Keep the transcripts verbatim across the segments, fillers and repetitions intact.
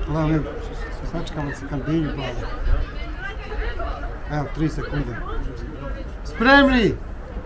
Hvala lijepo. Sačekamo se kandilju pali. Evo, tri sekunde. Spremni!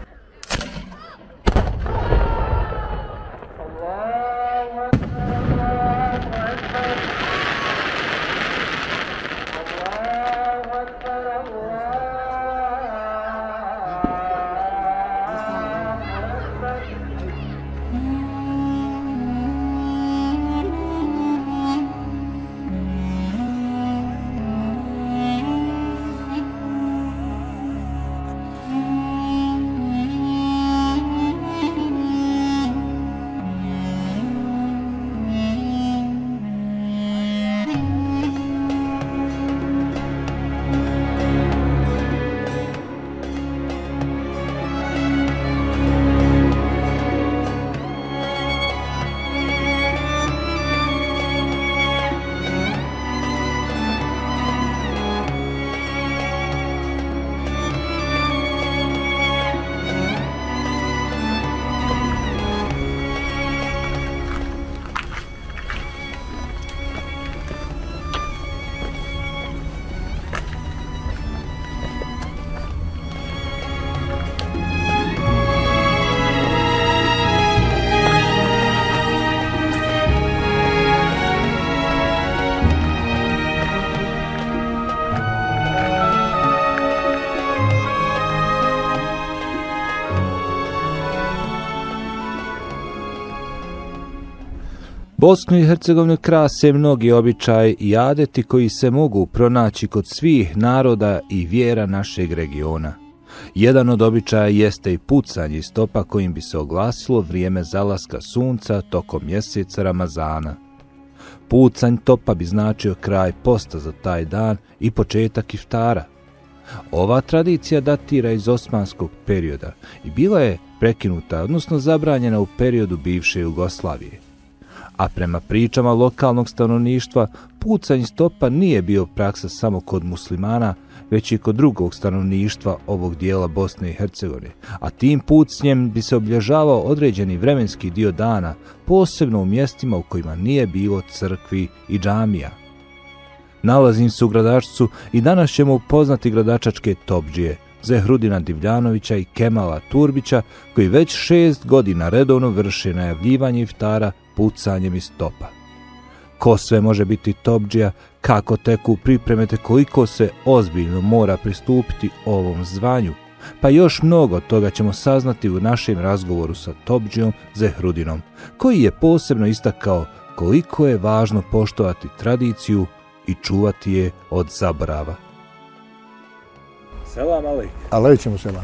Bosnu i Hercegovinu krase mnogi običaji i adeti koji se mogu pronaći kod svih naroda i vjera našeg regiona. Jedan od običaja jeste i pucanje iz topa kojim bi se oglasilo vrijeme zalaska sunca tokom mjeseca Ramazana. Pucanj topa bi značio kraj posta za taj dan i početak iftara. Ova tradicija datira iz osmanskog perioda i bila je prekinuta, odnosno zabranjena u periodu bivše Jugoslavije. A prema pričama lokalnog stanovništva, pucanj iz topa nije bio praksa samo kod muslimana, već i kod drugog stanovništva ovog dijela Bosne i Hercegovine, a tim pucnjem bi se obilježavao određeni vremenski dio dana, posebno u mjestima u kojima nije bilo crkvi i džamija. Nalazim se u Gradačcu i danas ćemo upoznati gradačačke topdžije, Zehrudina Divljanovića i Kemala Turbića, koji već šest godina redovno vrše najavljivanje iftara pucanjem iz topa. Ko sve može biti topdžija, kako teku pripreme te koliko se ozbiljno mora pristupiti ovom zvanju, pa još mnogo toga ćemo saznati u našem razgovoru sa topdžijom Zehrudinom, koji je posebno istakao koliko je važno poštovati tradiciju i čuvati je od zaborava. Selam alejk. Alejčemu selam.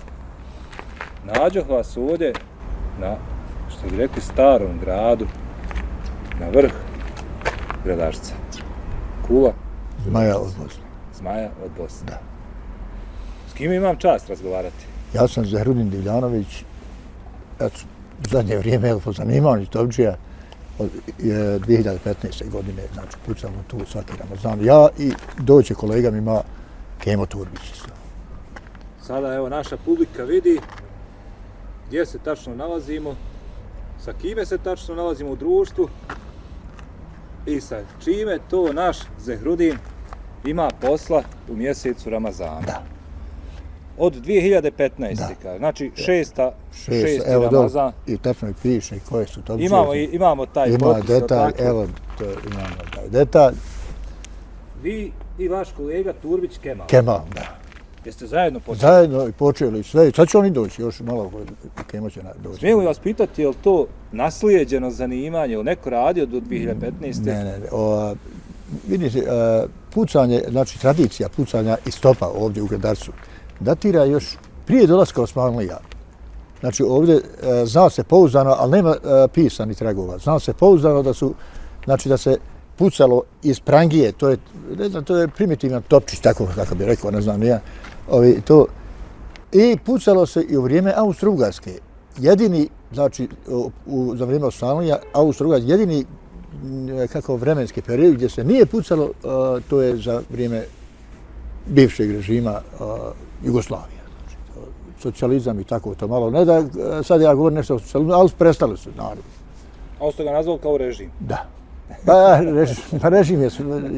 Nađoh vas ovdje na, što bi rekli, starom gradu, na vrh Gradačca. Kula. Zmaja od Bosne. Zmaja od Bosne. Da. S kim imam čast razgovarati? Ja sam Zehrudin Divljanović. Eto, u zadnje vrijeme, evo, po zanimanju topdžija, od dvije hiljade petnaeste. godine, znači, pucamo tu svaki Ramazan. Ja i doće kolega mi ima Kemo Turbić. Sada, evo, naša publika vidi gdje se tačno nalazimo, sa kime se tačno nalazimo u društvu i sa čime to naš Zehrudin ima posla u mjesecu Ramazana. Da. Od dvije hiljade petnaeste. Da. Znači šesta, Šest, šesti evo, Ramazan. Do, i tačno i piše koje su to. Imamo, imamo taj ima popis. Detalj, evo, to, imamo taj detalj. Vi i vaš kolega Turbić Kemal. Kemal, da. Jeste zajedno počeli? Zajedno i počeli sve. Sad će oni doći, još malo Kemo će doći. Smijem li vas pitati, je li to naslijeđeno zanimanje, je li neko radio do dvije hiljade petnaeste? Ne, ne, ne. O, vidite, pucanje, znači tradicija pucanja iz topa ovdje u Gradačcu datira još prije dolaska Osmanlija. Znači ovdje zna se pouzdano, ali nema pisanih tragova. Zna se pouzdano da su, znači da se pucalo iz prangije, to je, ne znam, to je primitivan topčić, tako kako bi rekao, ne znam, ja. Ovi, to. I pucalo se i u vrijeme Austro-Ugarske. Jedini, znači, u, za vrijeme Osmanlija, Austro-Ugarske, jedini kako vremenski period gdje se nije pucalo, uh, to je za vrijeme bivšeg režima uh, Jugoslavije. Znači, socijalizam i tako to malo. Ne da sad ja govorim nešto o socijalizmu, ali prestali su, naravno. A ste ga nazvali kao režim? Da. Pa režim, pa režim je...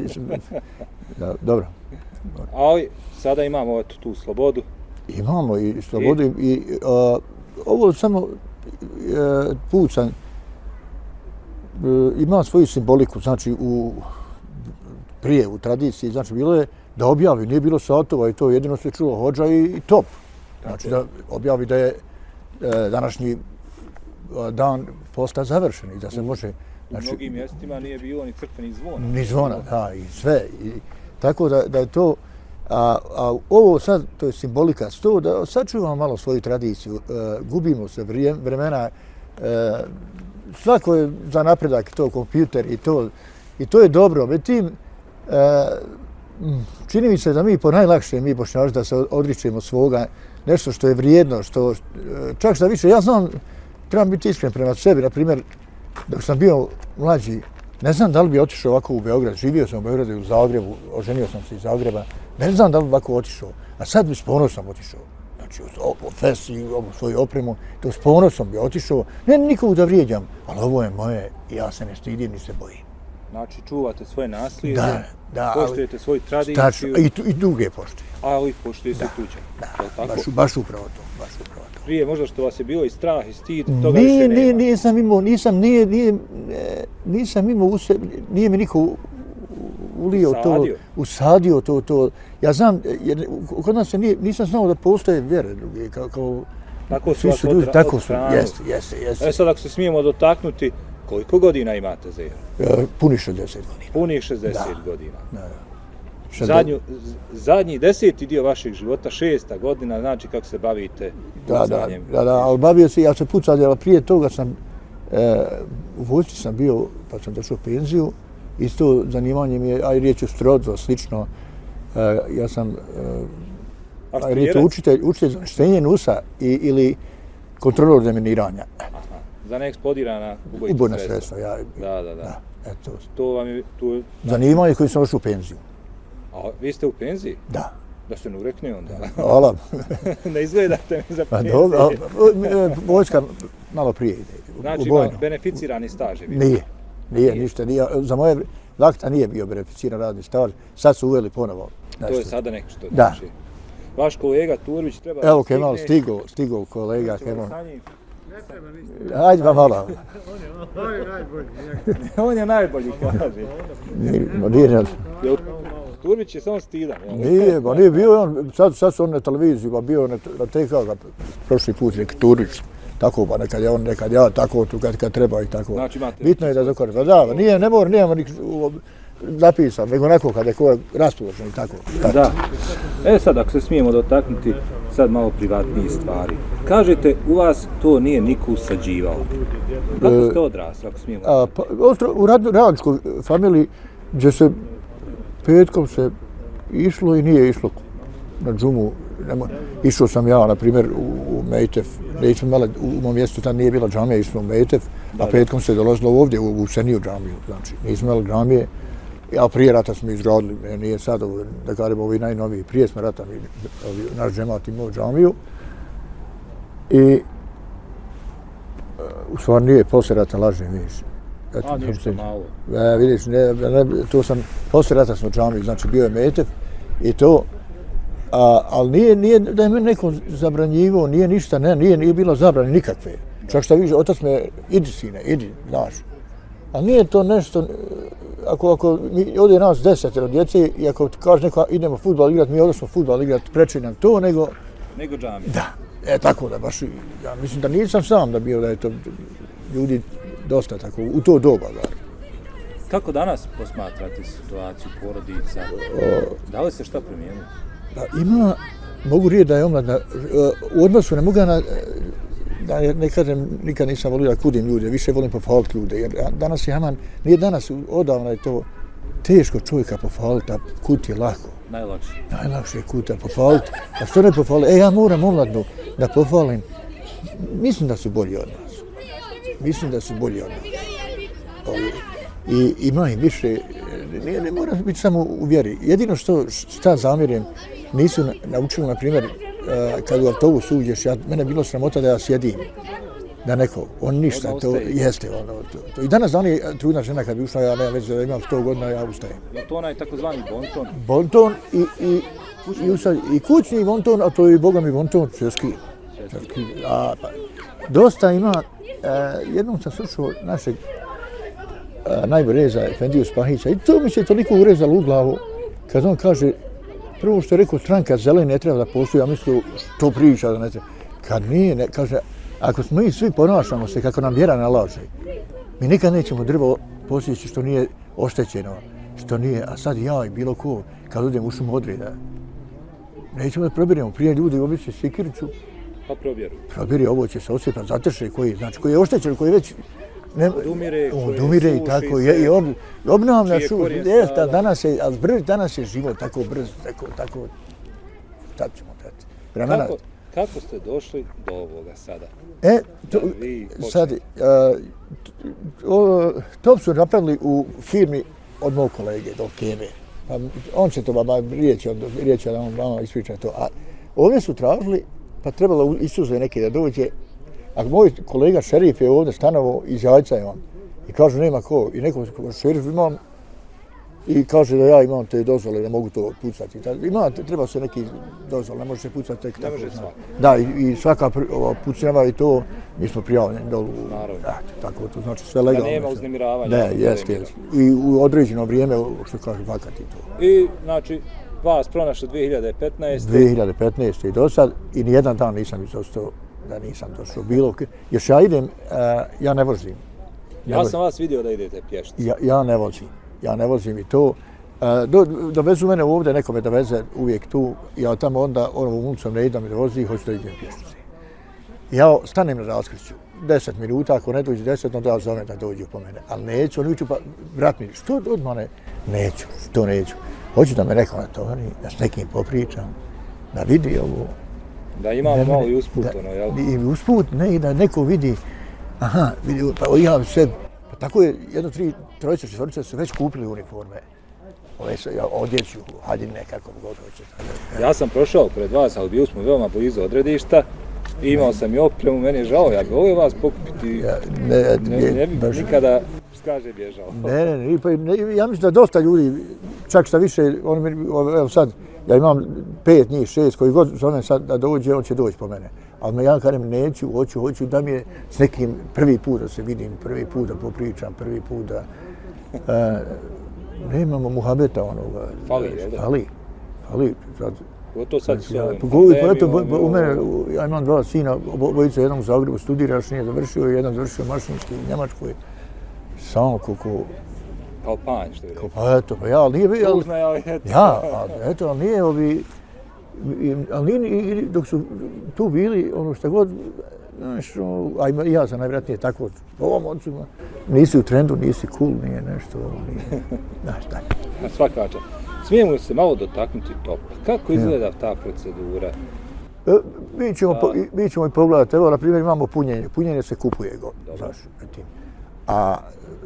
Da, dobro. Ali sada imamo eto, tu slobodu. Imamo i slobodu i, i a, ovo samo uh, pucanj uh, ima svoju simboliku, znači u prije u tradiciji, znači bilo je da objavi, nije bilo satova i to jedino se čulo hodža i, i top. Znači da objavi da je uh, današnji uh, dan posta završen i da se može... Znači, u mnogim mjestima nije bilo ni crkvenih zvona. Ni zvona, da, i sve. I, tako da, da je to... A, a ovo sad, to je simbolika sto, da sačuvamo malo svoju tradiciju, e, gubimo se vrijem, vremena, e, svako je za napredak to kompjuter i to, i to je dobro. Međutim, e, čini mi se da mi po najlakše, mi Bošnjaci, da se odričemo svoga, nešto što je vrijedno, što, čak šta više, ja znam, trebam biti iskren prema sebi, na primjer, dok sam bio mlađi, ne znam da li bi otišao ovako u Beograd, živio sam u Beogradu i u Zagrebu, oženio sam se iz Zagreba, ne znam da li bi ovako otišao, a sad bi s ponosom otišao. Znači, u festi, u svoju opremu, to s ponosom bi otišao, ne nikog da vrijeđam, ali ovo je moje i ja se ne stidim ni se bojim. Znači, čuvate svoje nasljeđe, da, da, poštujete svoju tradiciju. Tačno, i, i druge poštuju. Ali poštujete da, tuđe. Da, tako? Baš, baš upravo to, baš upravo to. Prije možda što vas je bilo i strah i stid, toga nije, više nema. Nije, nisam imao, nisam, nije, nije, nisam imao u sebi, nije mi niko ulio usadio. to, usadio to, to. Ja znam, jer kod nas se nije, nisam znao da postoje vjere druge, kao, kao tako su svi vas su ljudi, od, tako od su, jeste, jeste, jeste. E sad ako se smijemo dotaknuti, koliko godina imate za e, Puni šezdeset godina. Puni šezdeset da. godina. Da, da. Zadnju, zadnji deseti dio vašeg života, šesta godina, znači kako se bavite pucanjem. Da, da, da, ali bavio se, ja se pucam, ali prije toga sam, e, u vojsci sam bio, pa sam došao u penziju, isto zanimanje mi je, a i riječ je strodzo, slično, e, ja sam, e, a riječ je učitelj, učitelj za uništenje nusa i, ili kontrolor deminiranja. Aha, za neeksplodirana ubojna sredstva. Ja, da, da, da. da eto. To vam je... To, zanimanje koji sam došao u penziju. A vi ste u penziji? Da. Da se ne urekne onda. Hvala. Ne izgledate mi za penziju. Vojska malo prije ide. Znači ima beneficirani staž je bio? Nije. Nije, nije, ništa. Nije. Za moje vakta nije bio beneficiran radni staž. Sad su uveli ponovo. To je sada nešto što da. Znači. Vaš kolega Turvić treba... Evo Kemal, stigo, stigo kolega Kemal. Ne treba ništa. Ajde vam hvala. On je najbolji. On je najbolji, kaže. Nije, Turvić je samo stidan. Nije, ba nije bio on, sad, sad su on na televiziji, ba bio na, na T K, prošli put neki Turvić. Tako, pa nekad je on, nekad ja, tako, tu kad, kad treba i tako. Znači imate... Bitno je da dokore. Da, da, nije, ne mora, nijemo nik zapisan, nego neko kada je ko raspoložen i tako. Da. E sad, ako se smijemo dotaknuti sad malo privatnije stvari. Kažete, u vas to nije niko usađivao. Kako ste odrasli, ako smijemo? A, pa, u radničkoj familiji, gdje se petkom se išlo i nije išlo na džumu. Išao sam ja, na primjer, u, u Mejtef. Nećemo imali, u mom mjestu tam nije bila džamija, išao u Mejtef, a petkom se dolazilo ovdje u, u Seniju džamiju. Znači, nismo imali džamije, a prije rata smo izgradili, nije sad, da kažemo, ovi najnoviji, prije smo rata, naš džemat imao džamiju. I u stvari nije, poslije rata lažem, vidiš. Eto, a, ništa malo. E, vidiš, ne, ne, to sam, poslije rata smo džamiju, znači bio je Mejtef i to, a, ali nije, nije da je meni neko zabranjivo, nije ništa, ne, nije, nije bilo zabrane nikakve. Čak što vidiš, otac me, idi sine, idi, znaš. Ali nije to nešto, ako, ako mi ovdje nas desetero djece i ako kaže neko idemo fudbal igrati, mi odnosno fudbal igrati, preče nam to, nego... Nego džamija. Da, e, tako da baš, ja mislim da nisam sam da bio da je to ljudi dosta tako, u to doba. Da. Kako danas posmatrate situaciju porodica? Da li se šta promijenilo? Da, ima, mogu reći da je omladna, u odnosu ne mogu na, da ne kažem, nikad nisam volio da kudim ljude, više volim pohvaliti ljude, jer danas je Haman, nije danas, odavno je to teško čovjeka pohvaliti, a kut je lako. Najlakše. Najlakše je kuta pohvaliti. A što ne pohvaliti? E, ja moram omladnu da pohvalim. Mislim da su bolji od nas. Mislim da su bolji od nas. I ima im više, ne, ne mora biti samo u vjeri. Jedino što šta zamjerim, nisu naučili, na primjer, kad u autobus uđeš, ja, mene je bilo sramota da ja sjedim. da neko, on ništa, Odmah to ustaje. jeste ono, to, to. I danas oni, trudna žena kad bi ušla, ja nemam već da imam sto godina, ja ustajem. Je to onaj takozvani bonton? Bonton i, i, i, usad, i kućni bonton, a to je boga mi bonton svjetski. svjetski. A, pa, dosta ima, e, jednom sam slušao našeg e, najbolje reza, Efendiju Spahića, i to mi se toliko urezalo u glavu, kad on kaže, prvo što je rekao, stranka zelena ne treba da postoji, ja mislim, što priča da ne treba. Kad nije, ne, kaže, ako smo mi svi ponašamo se kako nam vjera nalaže, mi nikad nećemo drvo posjeći što nije oštećeno, što nije, a sad ja i bilo ko, kad odem u šumu odreda, nećemo da probiremo, prije ljudi običaju sikiricu, Pa probjeru. probiri ovo će se osjepati, zatrše koji, znači koji je oštećen, koji već ne, Odumire, odumire i tako, je, i on obnavlja čiji je šu, korijen jest, a stada. danas je, a brz, danas je život tako brz, tako, tako, sad ćemo dati. Vremena, Kako, kako ste došli do ovoga sada? E, to, Da vi počnete. sad, uh, o, to su napravili u firmi od mog kolege, do Keme. Pa on će to vama riječi, riječi da on vama ispriča to. A ovdje su tražili, pa trebalo Isuse neki da dođe. A moj kolega šerif je ovdje stanovao iz Jajca je on. I kaže nema ko. I neko šerif imam i kaže da ja imam te dozvole da mogu to pucati. Ima, treba se neki dozvol, ne može se pucati tek tako. Ne može svako. Da, i, i svaka pucnjava i to, mi smo prijavljeni dolu. Naravno. Da, tako to znači sve legalno. Da nema uznemiravanja. Ne, jest, jest. I u određeno vrijeme, što kaže, vakati to. I, znači, vas pronašli dvije hiljade petnaeste. dvije hiljade petnaeste i do sad, i nijedan dan nisam izostao da nisam došao. Bilo, još ja idem, uh, ja ne vozim. Ne Ja vozim. sam vas vidio da idete pješci. Ja, ja ne vozim. Ja ne vozim i to. E, do, dovezu mene ovdje, neko me doveze uvijek tu, ja tamo onda onom ulicom ne idem i da vozi, hoću da idem pješice. Ja stanem na raskrišću, deset minuta, ako ne dođe deset, onda ja zovem da dođu po mene. Ali neću, oni uđu pa, brat mi, što od mene? Neću, što neću. Hoću da me neko natovani, da s nekim popričam, da vidi ovo. Da imamo Ne, ne, malo i usput, da, ono, jel? I usput, ne, i da neko vidi, aha, vidi, pa ja sve, pa tako je, jedno, tri, trojice, četvorice su već kupili uniforme. Ove se, ja odjeću, haljine, kako god hoćete. Ja sam prošao pred vas, ali bio smo veoma blizu odredišta. I imao sam i opremu, meni je žao, ja bi volio vas pokupiti. Ja, ne, Ne, ne bi baš- nikada, skaže, bježao. Ne, ne, ne, pa ne, ja mislim da dosta ljudi, čak šta više, on, meni- evo sad, ja imam pet njih, šest, koji god zovem sad da dođe, on će doći po mene. Ali me ja kažem, neću, hoću, hoću da mi je s nekim prvi put da se vidim, prvi put da popričam, prvi put da... E, nemamo muhabeta onoga. Fali, jel da? Fali, fali. Sad, Pogotovo sad s ja, ovim pogotovo, pa eto, pandemijom, bo- bo- u mene, ovo. ja imam dva sina, obo- obojica, jedan u Zagrebu studira, još nije završio, jedan završio mašinski u Njemačkoj. Samo kako, Kao panj, što je rekao. pa eto, pa ja, ali nije, ali, Tužno je, ali eto. ja, ali eto, ali nije ovi, i- ali nije, i- i dok su tu bili, ono što god, znaš, ono, a ima- i ja sam najvjerojatnije tako, ovom oncima, nisi u trendu, nisi cool, nije nešto, ono, nije, znaš, tako. Svaka čast. Smijemo li se malo dotaknuti topa? Kako izgleda ta procedura? E, mi ćemo, po, i- mi ćemo i pogledati, evo, na primjer, imamo punjenje, punjenje se kupuje, go, Dobro. znaš, etim. A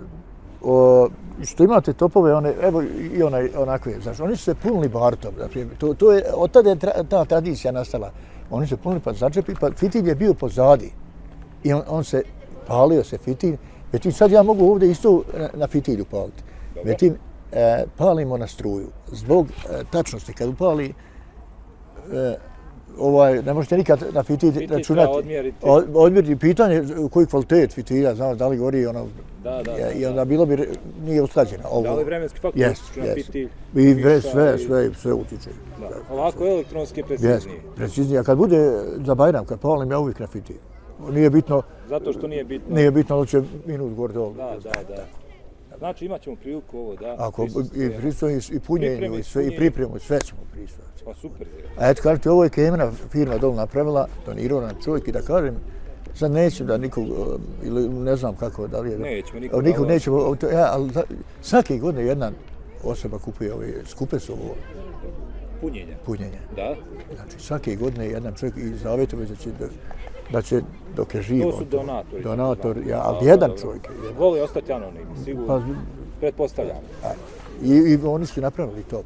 o, što imate topove, one, evo i onaj, onakve, znaš, oni su se punili bartom, na primjer, to, to je, od tada je tra, ta tradicija nastala. Oni se punili pa začepi, pa fitilj je bio pozadi i on, on se, palio se fitilj, međutim sad ja mogu ovdje isto na, na fitilju paliti. Međutim, e, palimo na struju, zbog e, tačnosti, kad upali, e, ovaj, ne možete nikad na fitilj Fitilj računati. treba odmjeriti. Od- Odmjeriti pitanje koji kvalitet fitilja, znaš, da li gori ono, Da, da, je- da, i da. onda bilo bi, re- nije usklađeno. Ovo, Da li vremenski faktor Jest, utječe na jest. fitilj? I sve, Viša sve, i- sve, sve utiče. Da. Ovako je elektronski Jest, precizniji. preciznije. A kad bude za Bajram, kad palim, ja uvijek na fitilj. Nije bitno, Zato što nije bitno. nije bitno da će minut gore dole. Da, da, da. Znači imat ćemo priliku ovo da Ako i prisustvujemo. pristujem i punjenju Pripremi, i sve, i punjenje. pripremu, sve ćemo prisustvovati. Pa super je. A eto, kažete, ovo je Kemena firma dole napravila, donirao nam čovjek i da kažem, sad neću da nikog, uh, ili ne znam kako, da li je... Nećemo nikog Nikog davati. nećemo, to, ja, ali za- svake godine jedna osoba kupuje ove, skupe su ovo Punjenje. punjenje. Da. Znači, svake godine jedan čovjek i zavjetuje da će, da, da će dok je živ. To su on donatori. Donator, ja, Da, ali da, jedan da, da. čovjek je. Jedan. Voli ostati anonimni, sigurno. Pa, Pretpostavljam. a, i, I oni su napravili to.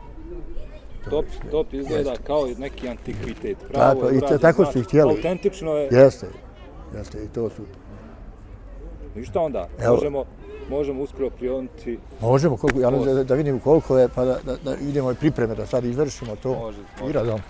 Top, top izgleda kao neki antikvitet. Pravo Tako, je i to- urađen, tako znaš, su i htjeli. Autentično je. Jeste. jeste, i to su... Ništa onda, Evo. možemo, možemo uskoro prionuti. Možemo, koliko, ja da, da vidimo koliko je, pa da, da, da idemo i pripreme, da sad izvršimo to. Može, može. I radom.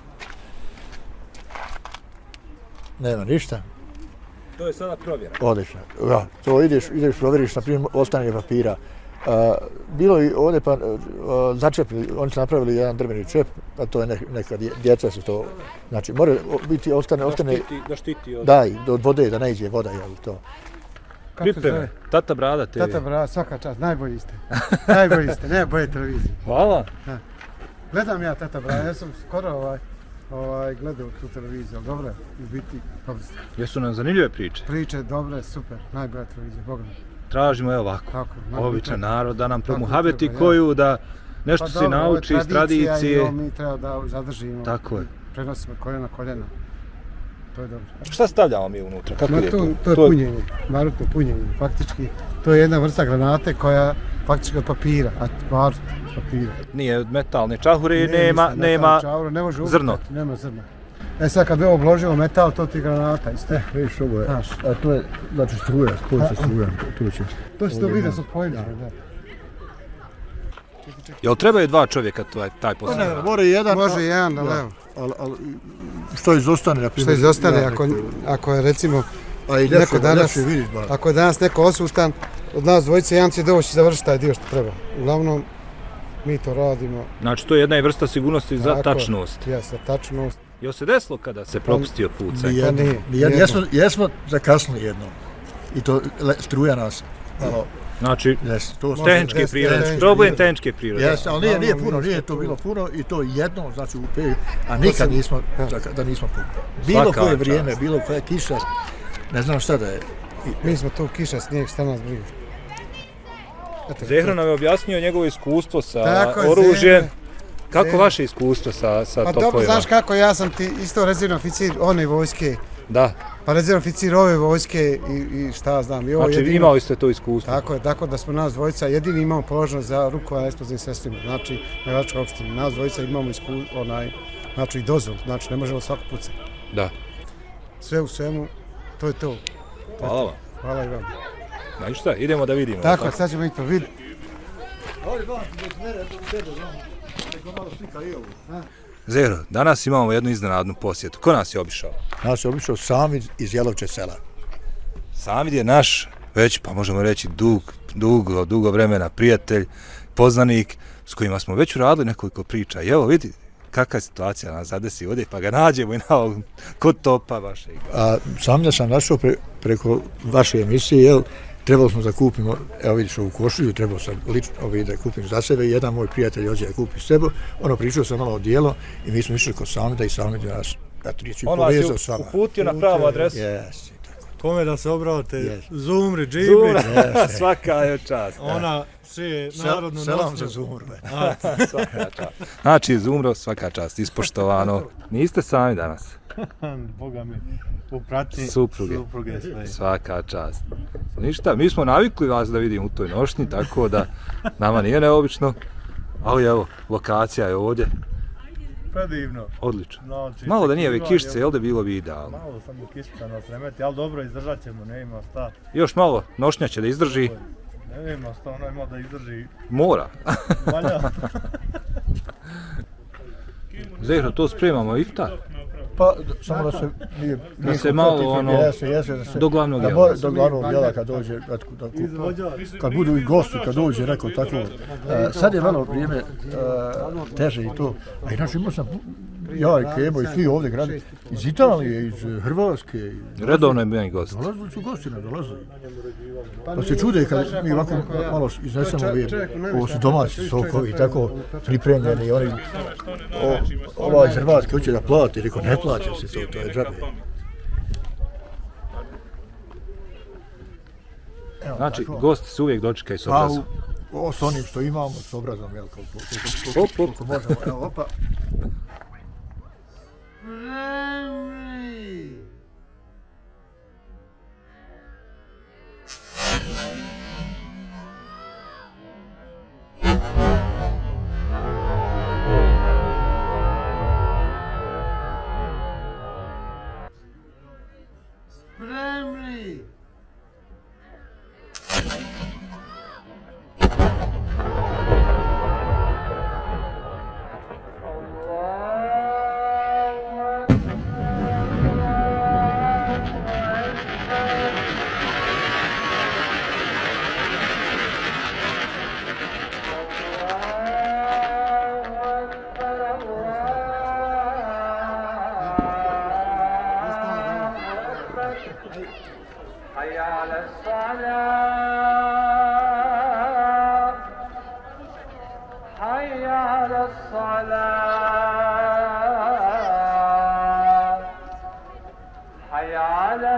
Nema ništa. To je sada provjera. Odlično. Ja, to ideš, ideš provjeriš, na primjer, ostavljanje papira. Uh, bilo i ovdje pa uh, začepili, oni su napravili jedan drveni čep, a to je ne, neka dje, djeca su to, znači mora biti, ostane, ostane, Da štiti, da štiti od... da, i od vode, da ne iđe voda, jel to. Pripreme, Tata Brada te. Tata Brada, svaka čast, najbolji ste. Najbolji ste, nema bolje televizije. Hvala. Gledam ja Tata Brada, ja sam skoro ovaj, ovaj, gledao tu televiziju, ali dobro je, u biti, dobro ste. Jesu nam zanimljive priče? Priče, dobre, super, najbolja televizija, Boga mi. Tražimo je ovako, Tako, običan narod da nam promuhabeti treba, ja. koju, da nešto Pa se dobro, ovo je nauči iz tradicija tradicije. i ovo mi treba da zadržimo. Tako je. Prenosimo koljena koljena. To je dobro. Šta stavljamo mi unutra? Kako Ma je to, to je punjenje, barutno punjenje. Faktički, to je jedna vrsta granate koja faktički od papira, a barut papira. Nije od metalne čahure, Ne, nema, ništa, nema metal, čauro, ne može zrno. upucati, nema zrna. E sad kad bi ovo obložilo metal, to ti je granata isto. E, vidiš, ovo je, Znaš. a to je, znači struja, spoj se struja, to će. To si to vidio sa pojedinom, da. Jel trebaju dva čovjeka taj, taj Pa posao? ne, mora jedan, Može jedan, da, evo. ali, ali što izostane, na primjer. Što izostane, ja, ako, neko- ako je recimo, a i neko neko danas- danas, vidiš, ba. ako je danas neko osutan, od nas dvojice, jedan će doći i završiti taj dio što treba. Uglavnom, mi to radimo. Znači to je jedna i vrsta sigurnosti za Tako je. tačnost. Jeste, tačnost. Jel se desilo kada se propustio pucaj? Nijedno, nije, nijedno. nijedno. Jesmo, jesmo zakasnili jednom. I to le, struja nas. Malo, Znači, jes, to Može, tehničke jeste, prirode, tehničke problem prirode. tehničke prirode. Jes, ali nije, nije Uglavnom, puno, mi nije smo to tu- bilo puno i to jednom, znači u pet, a nikad sam- nismo, ja. da, da nismo puno. Bilo Svaka koje čast. vrijeme, bilo koja kiša, ne znam šta da je. Mi smo tu kiša, snijeg, šta nas briga. Eto, Zehra nam je objasnio njegovo iskustvo sa Tako je, oružjem. Zehra. Kako Zehra. vaše iskustvo sa, sa Pa dobro, topovima? znaš kako, ja sam ti isto rezervni oficir one vojske, Da, pa rezervni oficir ove vojske i, i šta znam. I ovo znači jedino, imali ste to iskustvo. Tako je, tako da smo nas dvojica jedini imamo položeno za rukovanje eksplozivnim sredstvima, znači Mevačka opština. Nas dvojica imamo iskustvo, onaj, znači i dozvol, znači ne možemo svako pucati. Da. Sve u svemu, to je to. Hvala vam. Hvala i vam. Znači šta, idemo da vidimo. Tako, je, sad ćemo i to vidjeti. Zehro, danas imamo jednu iznenadnu posjetu. Ko nas je obišao? Nas je obišao Samid iz Jelovče sela. Samid je naš, već pa možemo reći dug, dugo, dugo vremena prijatelj, poznanik s kojima smo već uradili nekoliko priča. I evo vidi kakva je situacija nas zadesi ovdje, pa ga nađemo i na ovog, kod topa vašeg. A Samida sam našao pre, preko vaše emisije, jel, trebalo smo da kupimo, evo vidiš ovu košulju, trebao sam lično ovi da kupim za sebe i jedan moj prijatelj hoće da kupi sebe, ono pričao sam malo o dijelo i mi smo išli kod Samida i Samid je nas, eto, riječi On vas je povezao s vama. uputio na pravu adresu. Yes, tako. Kome da se obrate? Yes. Zumri, Džibi, Zumra, svaka je čast. ona sije narodnu Selam za nosnu. Zumrve. Svaka čast. Znači, Zumro, svaka čast, ispoštovano. Niste sami danas. Boga mi, u pratnji Supruge. supruge sve. Svaka čast. Ništa, mi smo navikli vas da vidimo u toj nošnji, tako da nama nije neobično. Ali evo, lokacija je ovdje, Predivno. odlično. Znači, Malo da nije ove očekivanje- kišce, jel da bilo bi idealno. Malo samo kišca nas remeti, ali dobro izdržat ćemo, ne ima šta. Još malo nošnja će da izdrži, Ne ima šta, ono ima da izdrži mora. valja. Zehra, to spremamo iftar. Pa, samo da se nije... Da se malo, ono, Jese, jese, da se... do glavnog da jela. mo- Do glavnog jela kad dođe, kad, kad, kad budu i gosti, kad dođe neko tako. Uh, sad je malo vrijeme uh, teže i to. A inače imao sam, ja i Kemo i svi ovdje gradi, iz Italije, iz Hrvatske. i- Redovno je meni gost. Dolazili su gosti, ne dolazili. Pa se čude kad mi ovako malo iznesemo ove, ovo su domaći sokovi, tako pripremljeni, oni, o, ovaj iz Hrvatske hoće da plati, rekao ne plaća se to, to je džabe. Evo, Znači, tako. gosti se uvijek dočekaju s Pa, obrazom. u- o, s onim što imamo, s obrazom, jel, koliko, koliko, Hop, koliko, hop. koliko možemo, evo, opa. Spremni! الصلاة حي على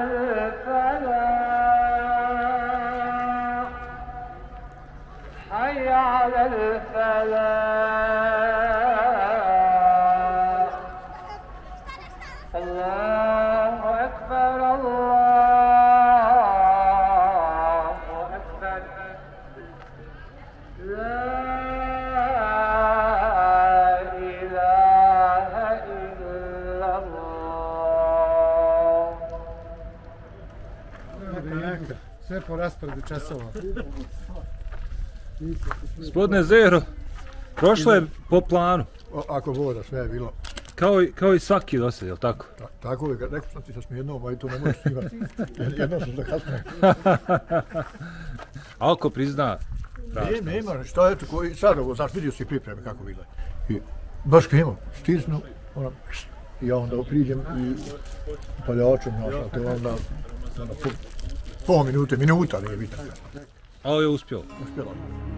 الفلاح حي على الفلاح الله أكبر الله أكبر لا إله إلا الله. Sve po rasporedu časova. Gospodine Zehro, prošlo je po planu, O, ako voda, sve je bilo. kao i, kao i svaki do sad, je li tako? Ta, tako je, rekao sam ti sa smo jednom, ali to ne možeš snimati. Jednom sam zakasnio. A ako prizna, Ne, nema, šta je to, koji, sad ovo, znaš, vidio si pripreme kako bile. I baš kremo, stisnu, ona, i ja onda priđem i paljačem, znaš, a to onda, onda po, pol minute, minuta nije bitno. ali je uspjelo. Uspjela.